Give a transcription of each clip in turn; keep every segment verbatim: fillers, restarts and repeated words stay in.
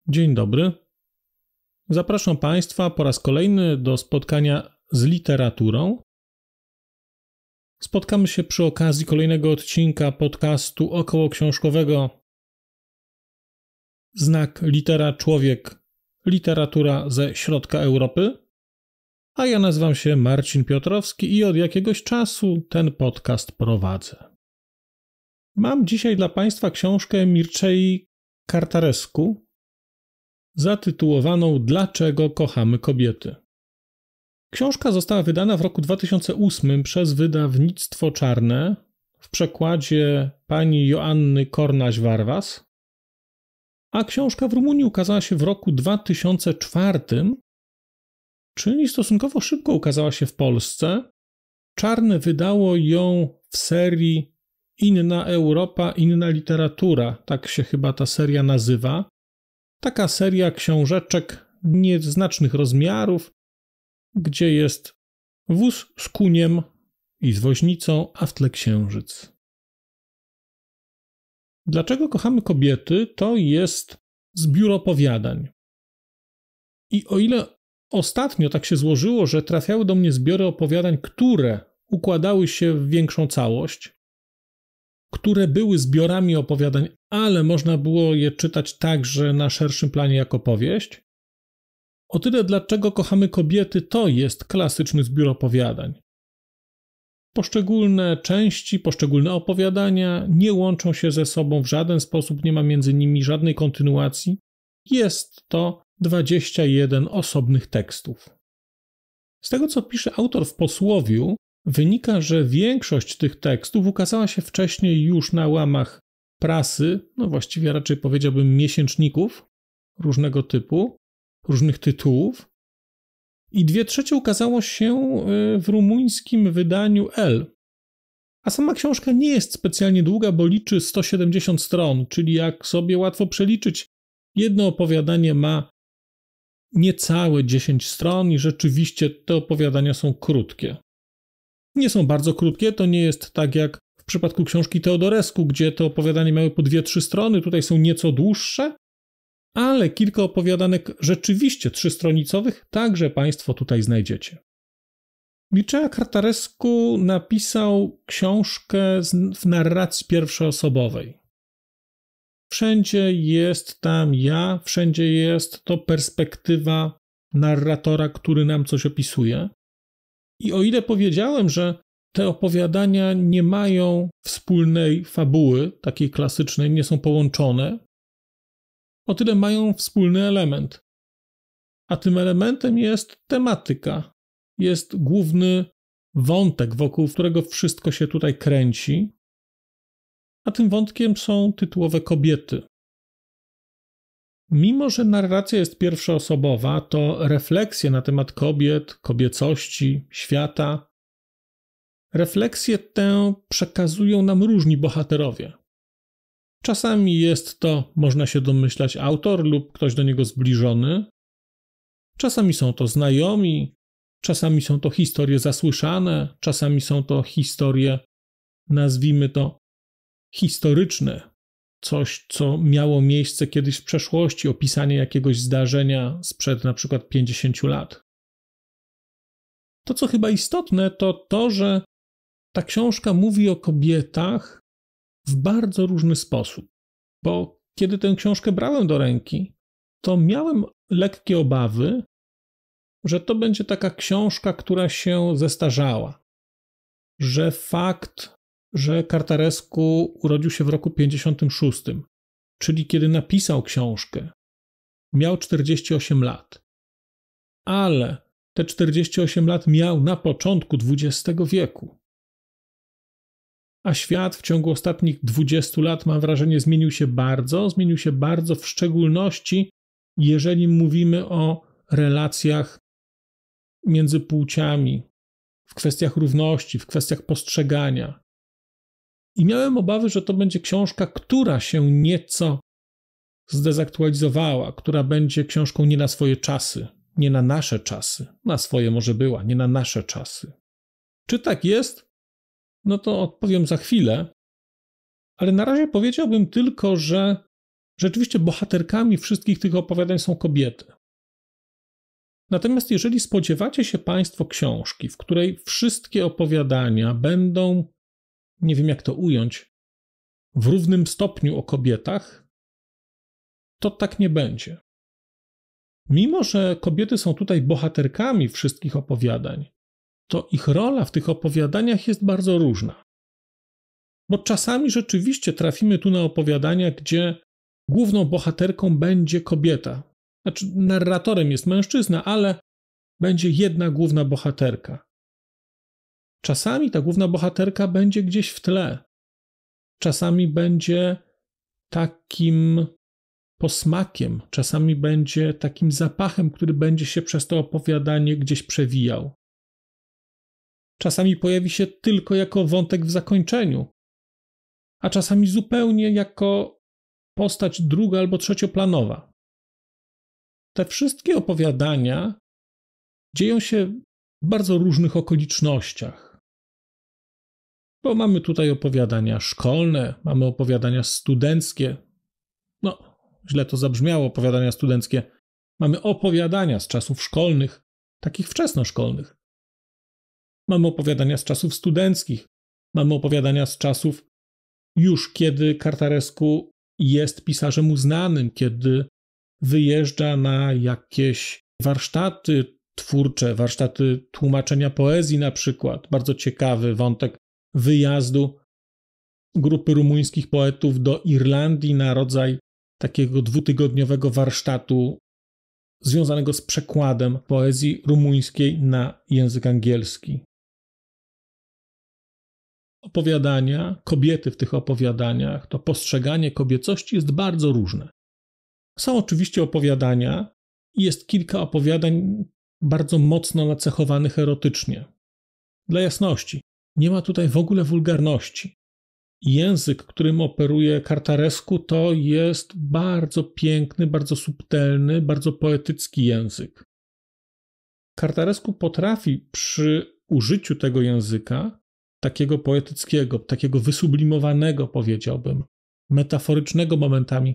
Dzień dobry. Zapraszam Państwa po raz kolejny do spotkania z literaturą. Spotkamy się przy okazji kolejnego odcinka podcastu okołoksiążkowego Znak litera człowiek, literatura ze środka Europy. A ja nazywam się Marcin Piotrowski i od jakiegoś czasu ten podcast prowadzę. Mam dzisiaj dla Państwa książkę Mircei Cartarescu zatytułowaną Dlaczego kochamy kobiety. Książka została wydana w roku dwa tysiące ósmym przez wydawnictwo Czarne w przekładzie pani Joanny Kornaś-Warwas, a książka w Rumunii ukazała się w roku dwa tysiące czwartym, czyli stosunkowo szybko ukazała się w Polsce. Czarne wydało ją w serii Inna Europa, Inna Literatura, tak się chyba ta seria nazywa. Taka seria książeczek nieznacznych rozmiarów, gdzie jest wóz z kuniem i z woźnicą, a w tle księżyc. Dlaczego kochamy kobiety? To jest zbiór opowiadań. I o ile ostatnio tak się złożyło, że trafiały do mnie zbiory opowiadań, które układały się w większą całość, które były zbiorami opowiadań, ale można było je czytać także na szerszym planie jako powieść, o tyle Dlaczego kochamy kobiety to jest klasyczny zbiór opowiadań. Poszczególne części, poszczególne opowiadania nie łączą się ze sobą w żaden sposób, nie ma między nimi żadnej kontynuacji. Jest to dwadzieścia jeden osobnych tekstów. Z tego, co pisze autor w posłowiu, wynika, że większość tych tekstów ukazała się wcześniej już na łamach prasy, no właściwie raczej powiedziałbym miesięczników różnego typu, różnych tytułów, i dwie trzecie ukazało się w rumuńskim wydaniu L. A sama książka nie jest specjalnie długa, bo liczy sto siedemdziesiąt stron, czyli jak sobie łatwo przeliczyć, jedno opowiadanie ma niecałe dziesięć stron i rzeczywiście te opowiadania są krótkie. Nie są bardzo krótkie, to nie jest tak jak w przypadku książki Teodorescu, gdzie te opowiadania miały po dwie trzy strony, tutaj są nieco dłuższe, ale kilka opowiadanek rzeczywiście trzystronicowych także Państwo tutaj znajdziecie. Mircea Cartarescu napisał książkę w narracji pierwszoosobowej. Wszędzie jest tam ja, wszędzie jest to perspektywa narratora, który nam coś opisuje. I o ile powiedziałem, że te opowiadania nie mają wspólnej fabuły, takiej klasycznej, nie są połączone, o tyle mają wspólny element. A tym elementem jest tematyka. Jest główny wątek, wokół którego wszystko się tutaj kręci. A tym wątkiem są tytułowe kobiety. Mimo że narracja jest pierwszoosobowa, to refleksje na temat kobiet, kobiecości, świata, refleksję tę przekazują nam różni bohaterowie. Czasami jest to, można się domyślać, autor lub ktoś do niego zbliżony. Czasami są to znajomi, czasami są to historie zasłyszane, czasami są to historie, nazwijmy to, historyczne. Coś, co miało miejsce kiedyś w przeszłości, opisanie jakiegoś zdarzenia sprzed na przykład pięćdziesięciu lat. To, co chyba istotne, to to, że ta książka mówi o kobietach w bardzo różny sposób. Bo kiedy tę książkę brałem do ręki, to miałem lekkie obawy, że to będzie taka książka, która się zestarzała. Że fakt, że Cartarescu urodził się w roku pięćdziesiątym szóstym, czyli kiedy napisał książkę, miał czterdzieści osiem lat. Ale te czterdzieści osiem lat miał na początku dwudziestego wieku. A świat w ciągu ostatnich dwudziestu lat, mam wrażenie, zmienił się bardzo, zmienił się bardzo w szczególności, jeżeli mówimy o relacjach między płciami, w kwestiach równości, w kwestiach postrzegania. I miałem obawy, że to będzie książka, która się nieco zdezaktualizowała, która będzie książką nie na swoje czasy, nie na nasze czasy. Na swoje może była, nie na nasze czasy. Czy tak jest? No to odpowiem za chwilę, ale na razie powiedziałbym tylko, że Rzeczywiście bohaterkami wszystkich tych opowiadań są kobiety. Natomiast jeżeli spodziewacie się Państwo książki, w której wszystkie opowiadania będą, nie wiem jak to ująć, w równym stopniu o kobietach, to tak nie będzie. Mimo że kobiety są tutaj bohaterkami wszystkich opowiadań, to ich rola w tych opowiadaniach jest bardzo różna. Bo czasami rzeczywiście trafimy tu na opowiadania, gdzie główną bohaterką będzie kobieta. Znaczy, narratorem jest mężczyzna, ale będzie jedna główna bohaterka. Czasami ta główna bohaterka będzie gdzieś w tle. Czasami będzie takim posmakiem, czasami będzie takim zapachem, który będzie się przez to opowiadanie gdzieś przewijał. Czasami pojawi się tylko jako wątek w zakończeniu, a czasami zupełnie jako postać druga albo trzecioplanowa. Te wszystkie opowiadania dzieją się w bardzo różnych okolicznościach. Bo mamy tutaj opowiadania szkolne, mamy opowiadania studenckie. No, źle to zabrzmiało, opowiadania studenckie. Mamy opowiadania z czasów szkolnych, takich wczesnoszkolnych. Mamy opowiadania z czasów studenckich. Mamy opowiadania z czasów już kiedy Kartarescu jest pisarzem uznanym, kiedy wyjeżdża na jakieś warsztaty twórcze, warsztaty tłumaczenia poezji na przykład. Bardzo ciekawy wątek wyjazdu grupy rumuńskich poetów do Irlandii na rodzaj takiego dwutygodniowego warsztatu związanego z przekładem poezji rumuńskiej na język angielski. Opowiadania, kobiety w tych opowiadaniach, to postrzeganie kobiecości jest bardzo różne. Są oczywiście opowiadania i jest kilka opowiadań bardzo mocno nacechowanych erotycznie. Dla jasności, nie ma tutaj w ogóle wulgarności. Język, którym operuje Kartarescu, to jest bardzo piękny, bardzo subtelny, bardzo poetycki język. Kartarescu potrafi przy użyciu tego języka, takiego poetyckiego, takiego wysublimowanego, powiedziałbym, metaforycznego momentami,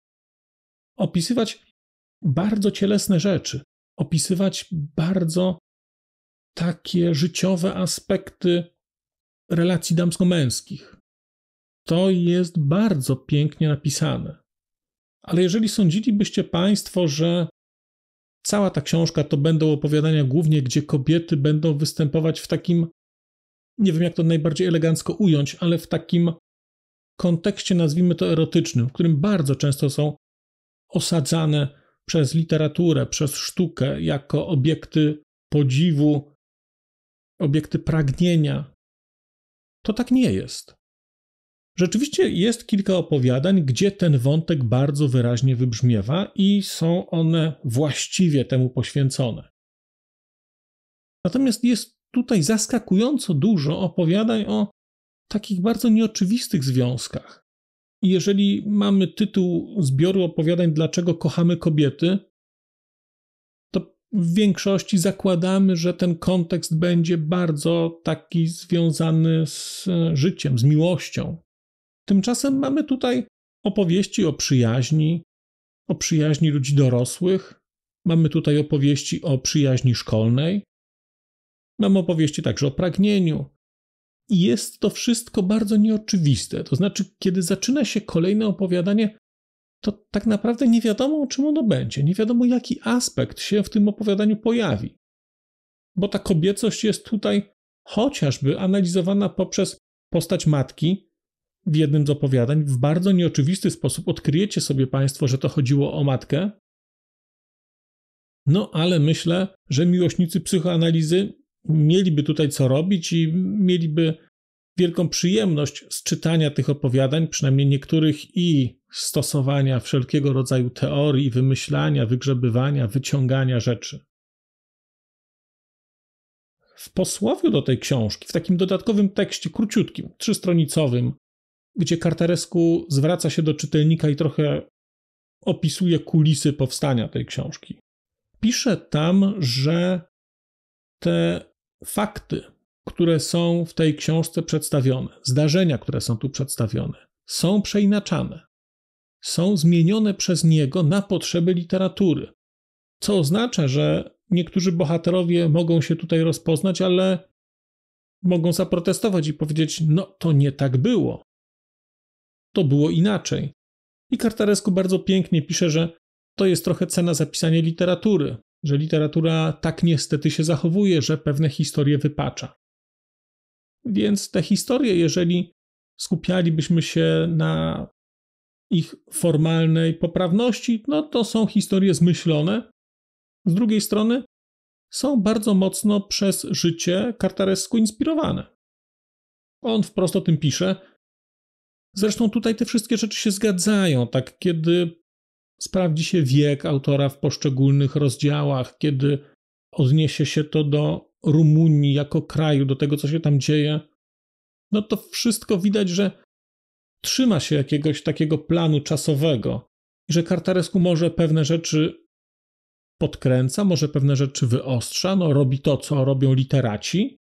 opisywać bardzo cielesne rzeczy, opisywać bardzo takie życiowe aspekty relacji damsko-męskich. To jest bardzo pięknie napisane. Ale jeżeli sądzilibyście Państwo, że cała ta książka to będą opowiadania głównie, gdzie kobiety będą występować w takim, nie wiem jak to najbardziej elegancko ująć, ale w takim kontekście, nazwijmy to erotycznym, w którym bardzo często są osadzane przez literaturę, przez sztukę jako obiekty podziwu, obiekty pragnienia, to tak nie jest. Rzeczywiście jest kilka opowiadań, gdzie ten wątek bardzo wyraźnie wybrzmiewa i są one właściwie temu poświęcone. Natomiast jest tutaj zaskakująco dużo opowiadań o takich bardzo nieoczywistych związkach. I jeżeli mamy tytuł zbioru opowiadań Dlaczego kochamy kobiety, to w większości zakładamy, że ten kontekst będzie bardzo taki związany z życiem, z miłością. Tymczasem mamy tutaj opowieści o przyjaźni, o przyjaźni ludzi dorosłych, mamy tutaj opowieści o przyjaźni szkolnej, mamy opowieści także o pragnieniu. I jest to wszystko bardzo nieoczywiste. To znaczy, kiedy zaczyna się kolejne opowiadanie, to tak naprawdę nie wiadomo, o czym ono będzie. Nie wiadomo, jaki aspekt się w tym opowiadaniu pojawi. Bo ta kobiecość jest tutaj chociażby analizowana poprzez postać matki w jednym z opowiadań. W bardzo nieoczywisty sposób odkryjecie sobie Państwo, że to chodziło o matkę. No, ale myślę, że miłośnicy psychoanalizy mieliby tutaj co robić i mieliby wielką przyjemność z czytania tych opowiadań, przynajmniej niektórych, i stosowania wszelkiego rodzaju teorii, wymyślania, wygrzebywania, wyciągania rzeczy. W posłowiu do tej książki, w takim dodatkowym tekście, króciutkim, trzystronicowym, gdzie Kartarescu zwraca się do czytelnika i trochę opisuje kulisy powstania tej książki, pisze tam, że te fakty, które są w tej książce przedstawione, zdarzenia, które są tu przedstawione, są przeinaczane. są zmienione przez niego na potrzeby literatury. Co oznacza, że niektórzy bohaterowie mogą się tutaj rozpoznać, ale mogą zaprotestować i powiedzieć, no to nie tak było. To było inaczej. I Cartarescu bardzo pięknie pisze, że to jest trochę cena za pisanie literatury, że literatura tak niestety się zachowuje, że pewne historie wypacza. Więc te historie, jeżeli skupialibyśmy się na ich formalnej poprawności, no to są historie zmyślone. Z drugiej strony są bardzo mocno przez życie Cartarescu inspirowane. On wprost o tym pisze. Zresztą tutaj te wszystkie rzeczy się zgadzają, tak kiedy sprawdzi się wiek autora w poszczególnych rozdziałach, kiedy odniesie się to do Rumunii jako kraju, do tego, co się tam dzieje, no to wszystko widać, że trzyma się jakiegoś takiego planu czasowego i że Cartarescu może pewne rzeczy podkręca, może pewne rzeczy wyostrza, no robi to, co robią literaci,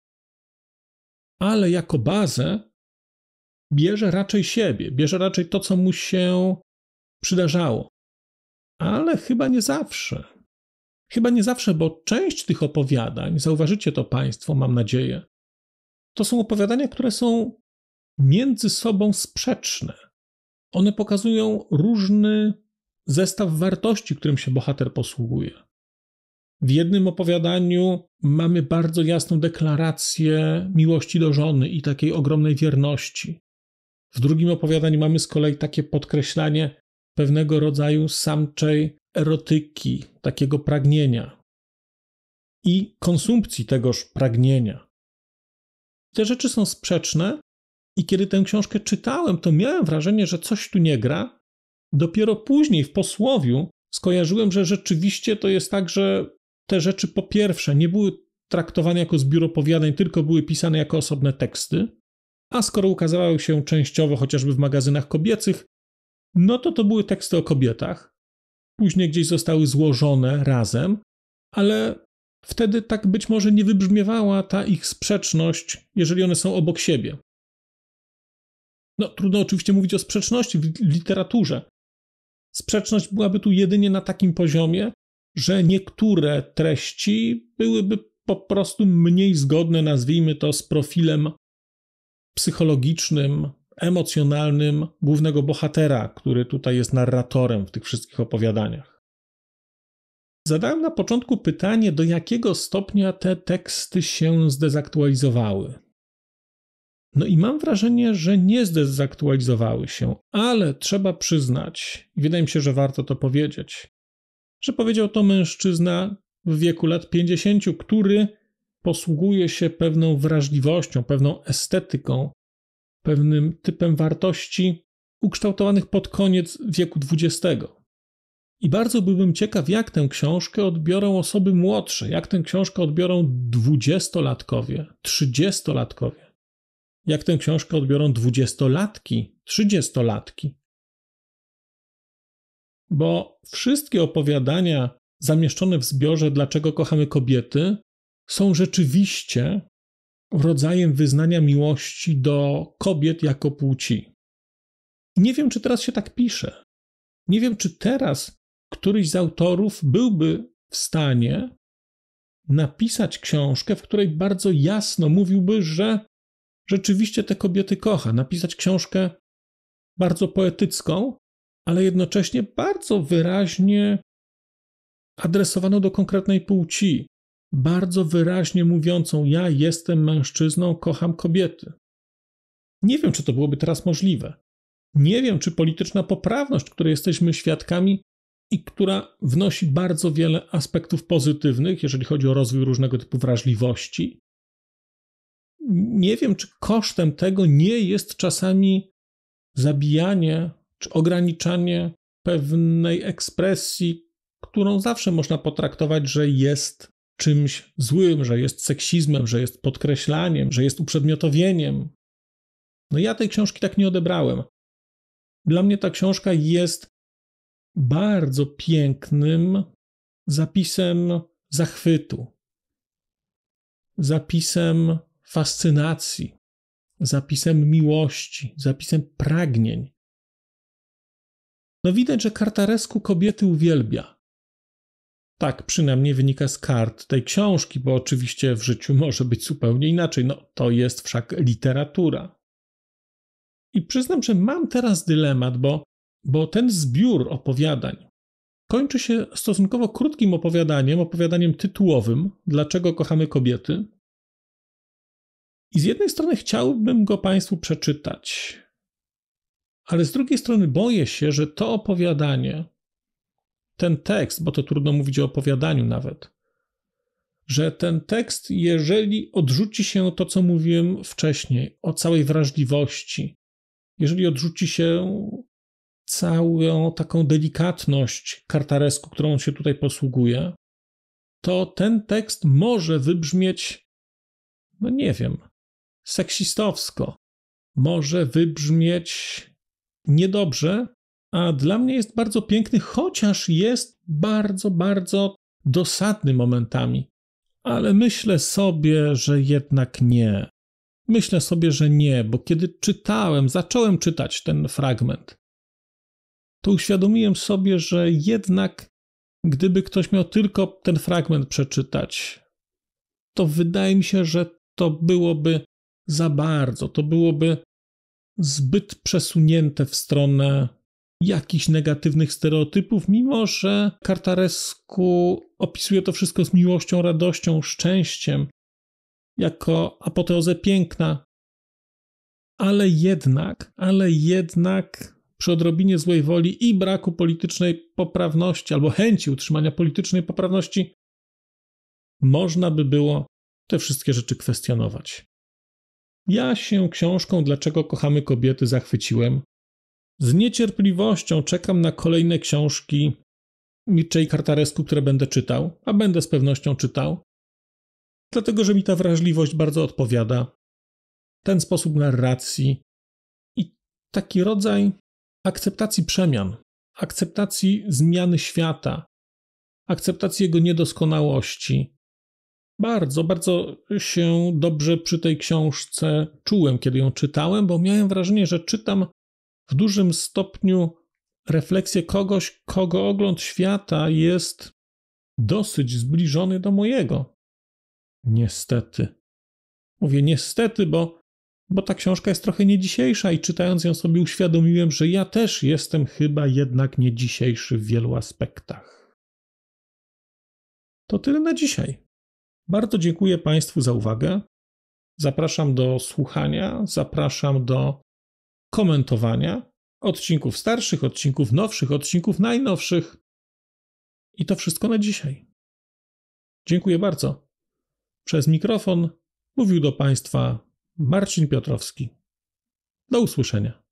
ale jako bazę bierze raczej siebie, bierze raczej to, co mu się przydarzało. Ale chyba nie zawsze. Chyba nie zawsze, bo część tych opowiadań, zauważycie to Państwo, mam nadzieję, to są opowiadania, które są między sobą sprzeczne. One pokazują różny zestaw wartości, którym się bohater posługuje. W jednym opowiadaniu mamy bardzo jasną deklarację miłości do żony i takiej ogromnej wierności. W drugim opowiadaniu mamy z kolei takie podkreślanie pewnego rodzaju samczej erotyki, takiego pragnienia i konsumpcji tegoż pragnienia. Te rzeczy są sprzeczne i kiedy tę książkę czytałem, to miałem wrażenie, że coś tu nie gra. Dopiero później w posłowiu skojarzyłem, że rzeczywiście to jest tak, że te rzeczy po pierwsze nie były traktowane jako zbiór opowiadań, tylko były pisane jako osobne teksty, a skoro ukazały się częściowo chociażby w magazynach kobiecych, no to to były teksty o kobietach. Później gdzieś zostały złożone razem, ale wtedy tak być może nie wybrzmiewała ta ich sprzeczność, jeżeli one są obok siebie. No trudno oczywiście mówić o sprzeczności w literaturze. Sprzeczność byłaby tu jedynie na takim poziomie, że niektóre treści byłyby po prostu mniej zgodne, nazwijmy to, z profilem psychologicznym, emocjonalnym głównego bohatera, który tutaj jest narratorem w tych wszystkich opowiadaniach. Zadałem na początku pytanie, do jakiego stopnia te teksty się zdezaktualizowały. No i mam wrażenie, że nie zdezaktualizowały się, ale trzeba przyznać, i wydaje mi się, że warto to powiedzieć, że powiedział to mężczyzna w wieku lat pięćdziesięciu, który posługuje się pewną wrażliwością, pewną estetyką, pewnym typem wartości ukształtowanych pod koniec wieku dwudziestego. I bardzo byłbym ciekaw, jak tę książkę odbiorą osoby młodsze, jak tę książkę odbiorą dwudziestolatkowie, trzydziestolatkowie, jak tę książkę odbiorą dwudziestolatki, trzydziestolatki. Bo wszystkie opowiadania zamieszczone w zbiorze Dlaczego kochamy kobiety są rzeczywiście rodzajem wyznania miłości do kobiet jako płci. Nie wiem, czy teraz się tak pisze. Nie wiem, czy teraz któryś z autorów byłby w stanie napisać książkę, w której bardzo jasno mówiłby, że rzeczywiście te kobiety kocha. Napisać książkę bardzo poetycką, ale jednocześnie bardzo wyraźnie adresowaną do konkretnej płci. Bardzo wyraźnie mówiącą: ja jestem mężczyzną, kocham kobiety. Nie wiem, czy to byłoby teraz możliwe. Nie wiem, czy polityczna poprawność, której jesteśmy świadkami i która wnosi bardzo wiele aspektów pozytywnych, jeżeli chodzi o rozwój różnego typu wrażliwości, nie wiem, czy kosztem tego nie jest czasami zabijanie czy ograniczanie pewnej ekspresji, którą zawsze można potraktować, że jest czymś złym, że jest seksizmem, że jest podkreślaniem, że jest uprzedmiotowieniem. No ja tej książki tak nie odebrałem. Dla mnie ta książka jest bardzo pięknym zapisem zachwytu, zapisem fascynacji, zapisem miłości, zapisem pragnień. No widać, że Kartarescu kobiety uwielbia. Tak przynajmniej wynika z kart tej książki, bo oczywiście w życiu może być zupełnie inaczej. No to jest wszak literatura. I przyznam, że mam teraz dylemat, bo, bo ten zbiór opowiadań kończy się stosunkowo krótkim opowiadaniem, opowiadaniem tytułowym Dlaczego kochamy kobiety. I z jednej strony chciałbym go Państwu przeczytać, ale z drugiej strony boję się, że to opowiadanie, ten tekst, bo to trudno mówić o opowiadaniu nawet, że ten tekst, jeżeli odrzuci się to, co mówiłem wcześniej, o całej wrażliwości, jeżeli odrzuci się całą taką delikatność Kartarescu, którą on się tutaj posługuje, to ten tekst może wybrzmieć, no nie wiem, seksistowsko, może wybrzmieć niedobrze, a dla mnie jest bardzo piękny, chociaż jest bardzo, bardzo dosadny momentami. Ale myślę sobie, że jednak nie. Myślę sobie, że nie, bo kiedy czytałem, zacząłem czytać ten fragment, to uświadomiłem sobie, że jednak gdyby ktoś miał tylko ten fragment przeczytać, to wydaje mi się, że to byłoby za bardzo, to byłoby zbyt przesunięte w stronę jakichś negatywnych stereotypów, mimo że Kartarescu opisuje to wszystko z miłością, radością, szczęściem, jako apoteozę piękna, ale jednak, ale jednak przy odrobinie złej woli i braku politycznej poprawności albo chęci utrzymania politycznej poprawności można by było te wszystkie rzeczy kwestionować. Ja się książką Dlaczego kochamy kobiety zachwyciłem. Z niecierpliwością czekam na kolejne książki Mircea Kartarescu, które będę czytał, a będę z pewnością czytał, dlatego że mi ta wrażliwość bardzo odpowiada. Ten sposób narracji i taki rodzaj akceptacji przemian, akceptacji zmiany świata, akceptacji jego niedoskonałości. Bardzo, bardzo się dobrze przy tej książce czułem, kiedy ją czytałem, bo miałem wrażenie, że czytam w dużym stopniu refleksję kogoś, kogo ogląd świata jest dosyć zbliżony do mojego. Niestety. Mówię niestety, bo, bo ta książka jest trochę nie dzisiejsza i czytając ją sobie uświadomiłem, że ja też jestem chyba jednak nie dzisiejszy w wielu aspektach. To tyle na dzisiaj. Bardzo dziękuję Państwu za uwagę. Zapraszam do słuchania, zapraszam do komentowania odcinków starszych, odcinków nowszych, odcinków najnowszych. I to wszystko na dzisiaj. Dziękuję bardzo. Przez mikrofon mówił do Państwa Marcin Piotrowski. Do usłyszenia.